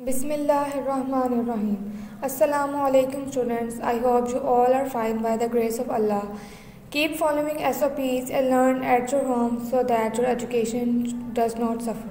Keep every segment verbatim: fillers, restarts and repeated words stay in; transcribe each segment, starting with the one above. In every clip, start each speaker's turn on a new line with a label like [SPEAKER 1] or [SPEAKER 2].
[SPEAKER 1] Bismillahirrahmanirrahim. Assalamu alaikum students. I hope you all are fine by the grace of Allah. Keep following S O Ps and learn at your home so that your education does not suffer.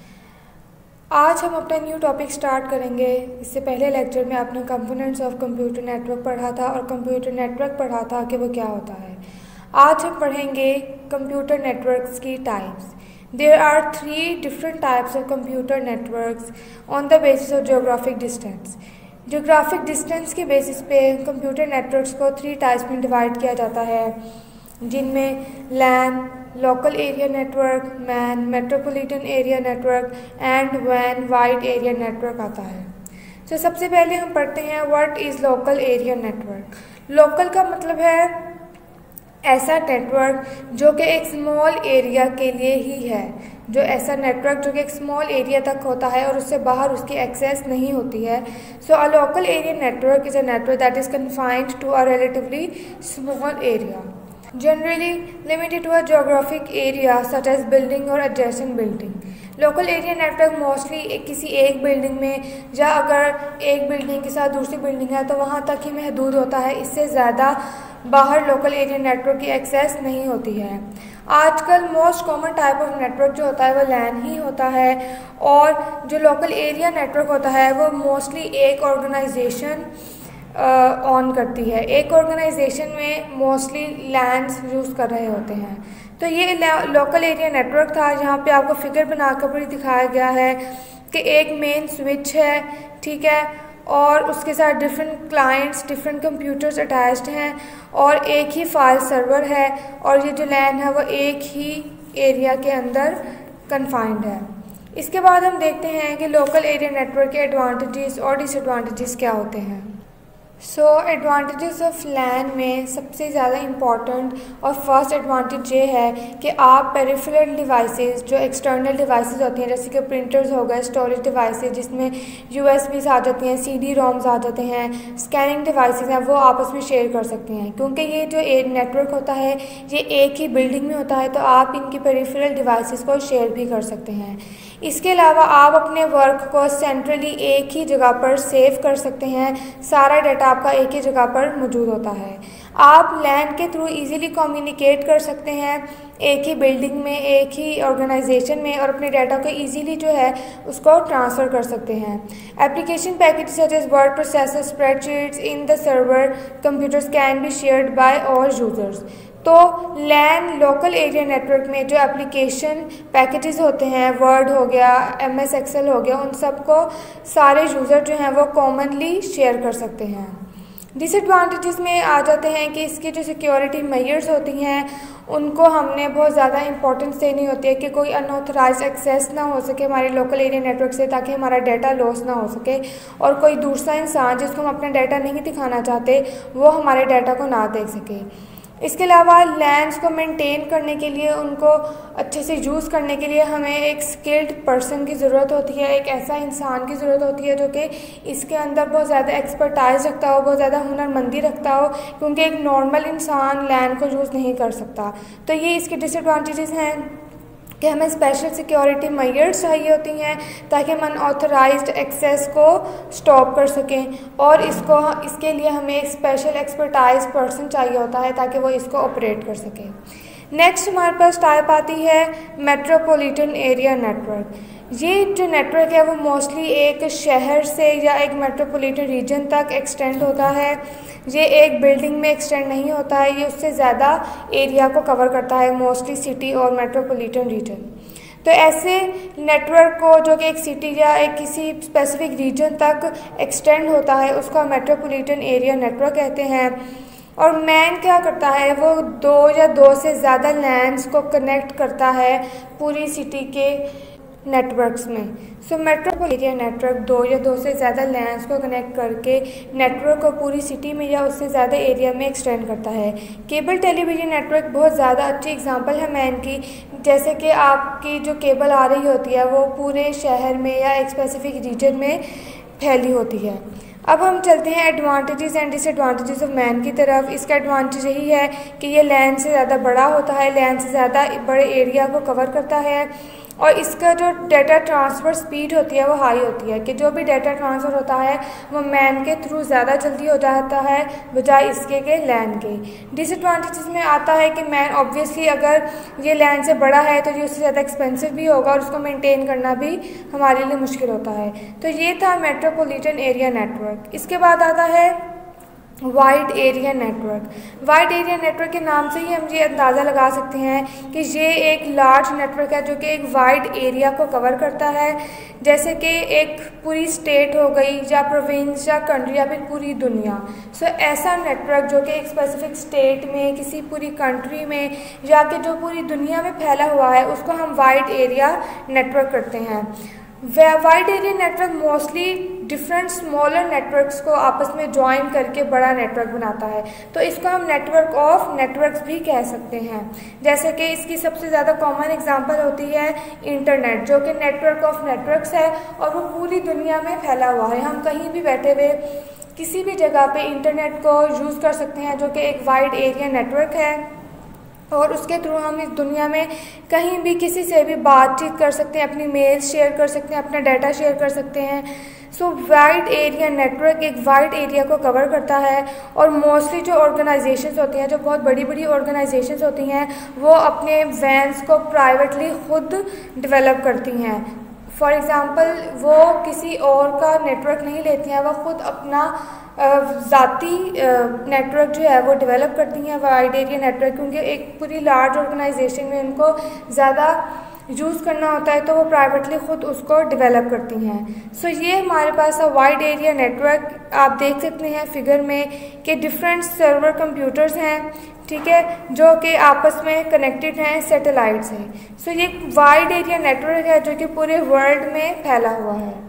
[SPEAKER 1] आज हम अपना new topic start करेंगे। इससे पहले lecture में आपने components of computer network पढ़ा था और कंप्यूटर नेटवर्क पढ़ा था कि वो क्या होता है। आज हम पढ़ेंगे कंप्यूटर नेटवर्क्स की types. There are three different types of computer networks on the basis of geographic distance. Geographic distance के बेसिस पे कंप्यूटर नेटवर्क्स को थ्री टाइप्स में डिवाइड किया जाता है, जिनमें LAN, local area network, MAN, metropolitan area network and वैन wide area network आता है। तो so, सबसे पहले हम पढ़ते हैं what is local area network. Local का मतलब है ऐसा नेटवर्क जो कि एक स्मॉल एरिया के लिए ही है, जो ऐसा नेटवर्क जो कि एक स्मॉल एरिया तक होता है और उससे बाहर उसकी एक्सेस नहीं होती है। So a local area network is a network that is confined to a relatively small area, generally limited to a geographic area such as building और adjacent building. Local area network mostly एक किसी एक building में या अगर एक building के साथ दूसरी बिल्डिंग है तो वहाँ तक ही महदूद होता है, इससे ज़्यादा बाहर लोकल एरिया नेटवर्क की एक्सेस नहीं होती है। आजकल most common type of network जो होता है वो लैन ही होता है, और जो लोकल एरिया नेटवर्क होता है वो मोस्टली एक ऑर्गेनाइजेशन ऑन करती है। एक ऑर्गेनाइजेशन में मोस्टली लैंड्स यूज़ कर रहे होते हैं। तो ये लोकल एरिया नेटवर्क था, जहाँ पे आपको फिगर बनाकर भी दिखाया गया है कि एक मेन स्विच है, ठीक है, और उसके साथ different clients, different computers attached हैं और एक ही फाइल सर्वर है, और ये जो लैन है वो एक ही एरिया के अंदर कन्फाइंड है। इसके बाद हम देखते हैं कि लोकल एरिया नेटवर्क के एडवांटेजेस और डिसएडवांटेजेस क्या होते हैं। सो एडवांटेजेस ऑफ लैन में सबसे ज़्यादा इम्पॉर्टेंट और फर्स्ट एडवांटेज ये है कि आप पेरिफेरल डिवाइसेस, जो एक्सटर्नल डिवाइसेस होती हैं जैसे कि प्रिंटर्स हो गए, स्टोरेज डिवाइसेस जिसमें यूएसबीस आ जाती हैं, सीडी रोम्स आ जाते हैं, स्कैनिंग डिवाइसेस हैं, वो आपस में शेयर कर सकते हैं। क्योंकि ये जो नेटवर्क होता है ये एक ही बिल्डिंग में होता है तो आप इनकी पेरिफेरल डिवाइसेस को शेयर भी कर सकते हैं। इसके अलावा आप अपने वर्क को सेंट्रली एक ही जगह पर सेव कर सकते हैं, सारा डाटा आपका एक ही जगह पर मौजूद होता है। आप लैन के थ्रू इजीली कम्युनिकेट कर सकते हैं एक ही बिल्डिंग में, एक ही ऑर्गेनाइजेशन में, और अपने डाटा को इजीली जो है उसको ट्रांसफ़र कर सकते हैं। Application package such as word processor, spreadsheets in the server computers can be shared by all users. तो लैन लोकल एरिया नेटवर्क में जो एप्लीकेशन पैकेजेस होते हैं, वर्ड हो गया, एम एस एक्सेल हो गया, उन सबको सारे यूज़र जो हैं वो कॉमनली शेयर कर सकते हैं। डिसएडवांटेजेस में आ जाते हैं कि इसकी जो सिक्योरिटी मेजर्स होती हैं उनको हमने बहुत ज़्यादा इंपॉर्टेंस देनी होती है कि कोई अनऑथराइज्ड एक्सेस ना हो सके हमारे लोकल एरिया नेटवर्क से, ताकि हमारा डाटा लॉस ना हो सके और कोई दूसरा इंसान जिसको हम अपना डाटा नहीं दिखाना चाहते वो हमारे डाटा को ना देख सके। इसके अलावा लैंड्स को मेंटेन करने के लिए, उनको अच्छे से यूज़ करने के लिए हमें एक स्किल्ड पर्सन की ज़रूरत होती है, एक ऐसा इंसान की ज़रूरत होती है जो कि इसके अंदर बहुत ज़्यादा एक्सपर्टाइज रखता हो, बहुत ज़्यादा हुनरमंदी रखता हो, क्योंकि एक नॉर्मल इंसान लैंड को यूज़ नहीं कर सकता। तो ये इसके डिसएडवांटेजेस हैं कि हमें स्पेशल सिक्योरिटी मेजर्स चाहिए होती हैं ताकि हम अनऑथराइज्ड एक्सेस को स्टॉप कर सकें, और इसको इसके लिए हमें एक स्पेशल एक्सपर्टाइज पर्सन चाहिए होता है ताकि वो इसको ऑपरेट कर सके। नेक्स्ट हमारे पास टाइप आती है मेट्रोपॉलिटन एरिया नेटवर्क। ये जो नेटवर्क है वो मोस्टली एक शहर से या एक मेट्रोपॉलिटन रीजन तक एक्सटेंड होता है। ये एक बिल्डिंग में एक्सटेंड नहीं होता है, ये उससे ज़्यादा एरिया को कवर करता है, मोस्टली सिटी और मेट्रोपॉलिटन रीजन। तो ऐसे नेटवर्क को जो कि एक सिटी या एक किसी स्पेसिफिक रीजन तक एक्सटेंड होता है उसको मेट्रोपॉलिटन एरिया नेटवर्क कहते हैं। और मैन क्या करता है, वो दो या दो से ज़्यादा लैंड्स को कनेक्ट करता है पूरी सिटी के नेटवर्क्स में। सो मेट्रोपॉलिटन एरिया नेटवर्क दो या दो से ज़्यादा लैंड्स को कनेक्ट करके नेटवर्क को पूरी सिटी में या उससे ज़्यादा एरिया में एक्सटेंड करता है। केबल टेलीविजन नेटवर्क बहुत ज़्यादा अच्छी एग्जांपल है मैन की, जैसे कि आपकी जो केबल आ रही होती है वो पूरे शहर में या एक स्पेसिफिक रीजन में फैली होती है। अब हम चलते हैं advantages and disadvantages of MAN की तरफ। इसका एडवांटेज यही है कि ये लैंड से ज़्यादा बड़ा होता है, लैंड से ज़्यादा बड़े एरिया को कवर करता है, और इसका जो डाटा ट्रांसफ़र स्पीड होती है वो हाई होती है कि जो भी डाटा ट्रांसफ़र होता है वो मैन के थ्रू ज़्यादा जल्दी हो जाता है बजाय इसके के लैन के। डिसएडवांटेजेस में आता है कि मैन ऑब्वियसली अगर ये लैन से बड़ा है तो ये उससे ज़्यादा एक्सपेंसिव भी होगा और उसको मेंटेन करना भी हमारे लिए मुश्किल होता है। तो ये था मेट्रोपॉलिटन एरिया नेटवर्क। इसके बाद आता है wide area network. Wide area network के नाम से ही हम ये अंदाज़ा लगा सकते हैं कि ये एक लार्ज नेटवर्क है जो कि एक वाइड एरिया को कवर करता है, जैसे कि एक पूरी स्टेट हो गई या प्रोविंस या कंट्री या फिर पूरी दुनिया। सो so, ऐसा नेटवर्क जो कि एक स्पेसिफिक स्टेट में, किसी पूरी कंट्री में या कि जो पूरी दुनिया में फैला हुआ है उसको हम वाइड एरिया नेटवर्क करते हैं। Wide area network mostly different smaller networks को आपस में ज्वाइन करके बड़ा नेटवर्क बनाता है, तो इसको हम नेटवर्क ऑफ नेटवर्क्स भी कह सकते हैं। जैसे कि इसकी सबसे ज़्यादा कॉमन एग्जांपल होती है इंटरनेट, जो कि नेटवर्क ऑफ नेटवर्क्स है और वो पूरी दुनिया में फैला हुआ है। हम कहीं भी बैठे हुए किसी भी जगह पे इंटरनेट को यूज़ कर सकते हैं, जो कि एक वाइड एरिया नेटवर्क है और उसके थ्रू हम इस दुनिया में कहीं भी किसी से भी बातचीत कर सकते हैं, अपनी मेल शेयर कर सकते हैं, अपना डाटा शेयर कर सकते हैं। सो वाइड एरिया नेटवर्क एक वाइड एरिया को कवर करता है और मोस्टली जो ऑर्गेनाइजेशंस होती हैं, जो बहुत बड़ी बड़ी ऑर्गेनाइजेशंस होती हैं, वो अपने वैन्स को प्राइवेटली खुद डेवलप करती हैं। फॉर एग्ज़ाम्पल वो किसी और का नेटवर्क नहीं लेती हैं, वो खुद अपना ज़ाती नेटवर्क जो है वो डेवलप करती हैं वाइड एरिया नेटवर्क, क्योंकि एक पूरी लार्ज ऑर्गेनाइजेशन में उनको ज़्यादा यूज़ करना होता है तो वो प्राइवेटली ख़ुद उसको डेवलप करती हैं। सो so, ये हमारे पास वाइड एरिया नेटवर्क आप देख सकते हैं फिगर में कि डिफरेंट सर्वर कंप्यूटर्स हैं, ठीक है, जो कि आपस में कनेक्टेड हैं, सैटेलाइट से। सो so, ये वाइड एरिया नेटवर्क है जो कि पूरे वर्ल्ड में फैला हुआ है।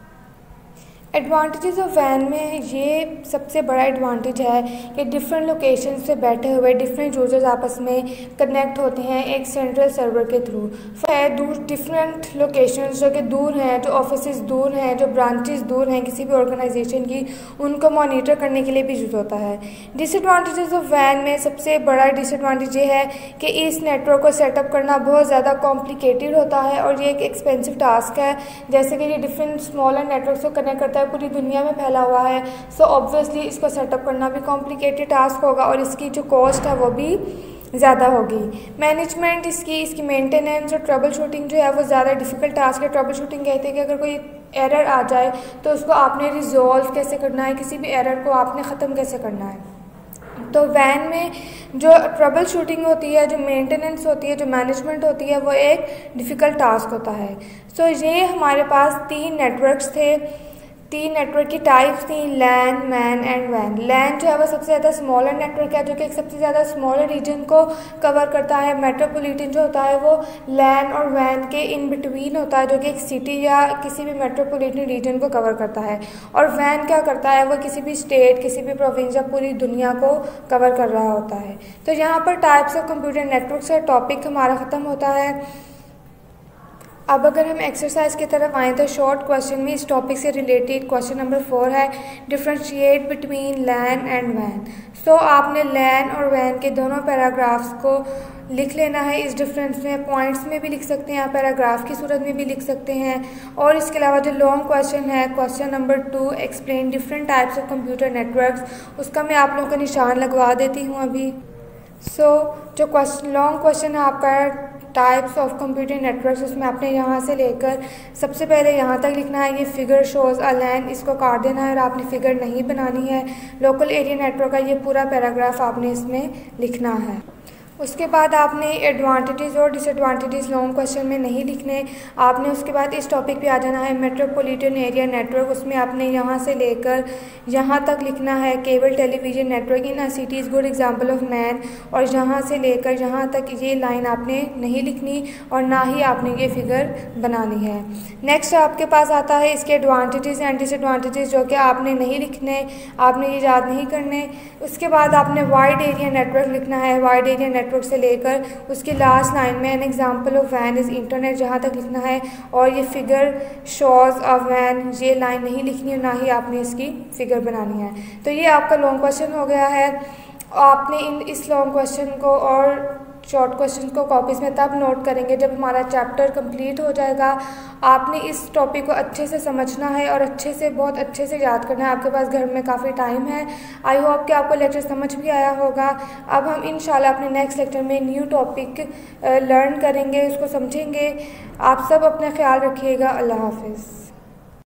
[SPEAKER 1] एडवांटेजेस ऑफ वैन में ये सबसे बड़ा एडवांटेज है कि डिफरेंट लोकेशन से बैठे हुए डिफरेंट यूज़र्स आपस में कनेक्ट होते हैं एक सेंट्रल सर्वर के थ्रू। है दूर डिफरेंट लोकेशंस जो कि दूर हैं, जो ऑफिसेज दूर हैं, जो ब्रांचेस दूर हैं किसी भी ऑर्गेनाइजेशन की, उनको मॉनिटर करने के लिए भी यूज़ होता है। डिसएडवांटेजेस ऑफ वैन में सबसे बड़ा डिसएडवांटेज ये है कि इस नेटवर्क को सेटअप करना बहुत ज़्यादा कॉम्प्लिकेटेड होता है और ये एक एक्सपेंसिव टास्क है। जैसे कि ये डिफरेंट स्मॉलर नेटवर्क को कनेक्ट करता है, पूरी दुनिया में फैला हुआ है, सो ऑब्वियसली इसको सेटअप करना भी कॉम्प्लिकेटेड टास्क होगा और इसकी जो कॉस्ट है वो भी ज़्यादा होगी। मैनेजमेंट इसकी इसकी मेंटेनेंस और ट्रबल शूटिंग जो है वो ज़्यादा डिफ़िकल्ट टास्क है। ट्रबल शूटिंग कहते हैं कि अगर कोई एरर आ जाए तो उसको आपने रिजॉल्व कैसे करना है, किसी भी एरर को आपने ख़त्म कैसे करना है। तो वैन में जो ट्रबल शूटिंग होती है, जो मेंटेनेंस होती है, जो मैनेजमेंट होती है, वो एक डिफ़िकल्ट टास्क होता है। सो so, ये हमारे पास तीन नेटवर्क्स थे, तीन नेटवर्क की टाइप्स थी, लैन, मैन एंड वैन। लैन जो है वो सबसे ज़्यादा स्मॉलर नेटवर्क है जो कि एक सबसे ज़्यादा स्मॉलर रीजन को कवर करता है। मेट्रोपॉलिटन जो होता है वो लैन और वैन के इन बिटवीन होता है, जो कि एक सिटी या किसी भी मेट्रोपॉलिटन रीजन को कवर करता है। और वैन क्या करता है, वो किसी भी स्टेट, किसी भी प्रोविंस या पूरी दुनिया को कवर कर रहा होता है। तो यहाँ पर टाइप्स ऑफ कंप्यूटर नेटवर्क का टॉपिक हमारा ख़त्म होता है। अब अगर हम एक्सरसाइज की तरफ आएँ तो शॉर्ट क्वेश्चन में इस टॉपिक से रिलेटेड क्वेश्चन नंबर फोर है, डिफ्रेंशिएट बिटवीन लैन एंड वैन। सो आपने लैन और वैन के दोनों पैराग्राफ्स को लिख लेना है। इस डिफरेंस में पॉइंट्स में भी लिख सकते हैं, पैराग्राफ की सूरत में भी लिख सकते हैं। और इसके अलावा जो लॉन्ग क्वेश्चन है, question number two, explain different types of computer networks, उसका मैं आप लोगों का निशान लगवा देती हूँ अभी। सो so, जो क्वेश्चन लॉन्ग क्वेश्चन है आपका टाइप्स ऑफ कंप्यूटर नेटवर्क्स, उसमें आपने यहाँ से लेकर सबसे पहले यहाँ तक लिखना है, ये फिगर शोज अ लैन, इसको काट देना है और आपने फिगर नहीं बनानी है। लोकल एरिया नेटवर्क का ये पूरा पैराग्राफ आपने इसमें लिखना है। उसके बाद आपने एडवांटेजेस और डिसएडवांटेजेस लॉन्ग क्वेश्चन में नहीं लिखने, आपने उसके बाद इस टॉपिक पे आ जाना है मेट्रोपॉलिटन एरिया नेटवर्क। उसमें आपने यहाँ से लेकर यहाँ तक लिखना है cable television network in a city is good example of MAN, और यहाँ से लेकर यहाँ तक ये लाइन आपने नहीं लिखनी और ना ही आपने ये फिगर बनानी है। नेक्स्ट आपके पास आता है इसके एडवांटेजेस एंड डिसएडवांटेजेस, जो कि आपने नहीं लिखने, आपने ये याद नहीं करने। उसके बाद आपने वाइड एरिया नेटवर्क लिखना है, वाइड एरिया नेटवर्क से लेकर उसकी लास्ट लाइन में एन एग्जांपल ऑफ वैन इज़ इंटरनेट जहाँ तक लिखना है, और ये फिगर शोज ऑफ वैन, ये लाइन नहीं लिखनी है, ना ही आपने इसकी फिगर बनानी है। तो ये आपका लॉन्ग क्वेश्चन हो गया है। आपने इन इस लॉन्ग क्वेश्चन को और शॉर्ट क्वेश्चन को कॉपीज़ में तब नोट करेंगे जब हमारा चैप्टर कंप्लीट हो जाएगा। आपने इस टॉपिक को अच्छे से समझना है और अच्छे से बहुत अच्छे से याद करना है। आपके पास घर में काफ़ी टाइम है। आई होप कि आपको लेक्चर समझ भी आया होगा। अब हम इंशाल्लाह अपने नेक्स्ट लेक्चर में न्यू टॉपिक लर्न करेंगे, उसको समझेंगे। आप सब अपना ख्याल रखिएगा। अल्लाह हाफिज़।